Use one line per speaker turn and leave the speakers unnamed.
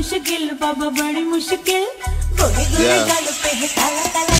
मुश्किल बाबा बड़ी मुश्किल गोरे गोरे गाल पे है काला काला